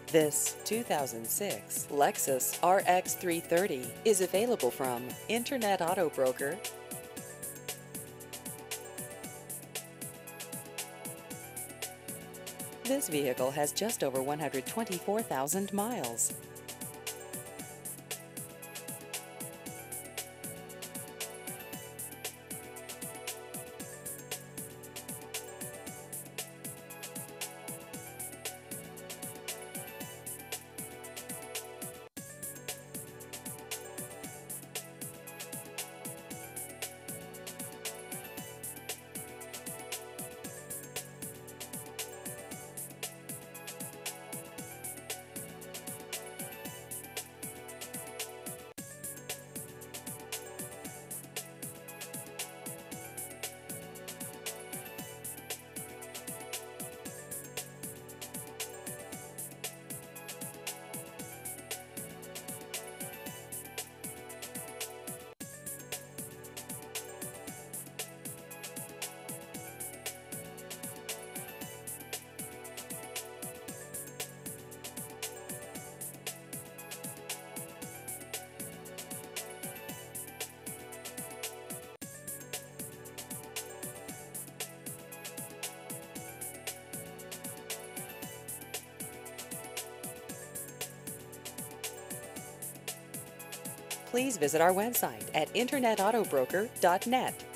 This 2006 Lexus RX 330 is available from Internet Auto Broker. This vehicle has just over 124,000 miles. Please visit our website at internetautobroker.net.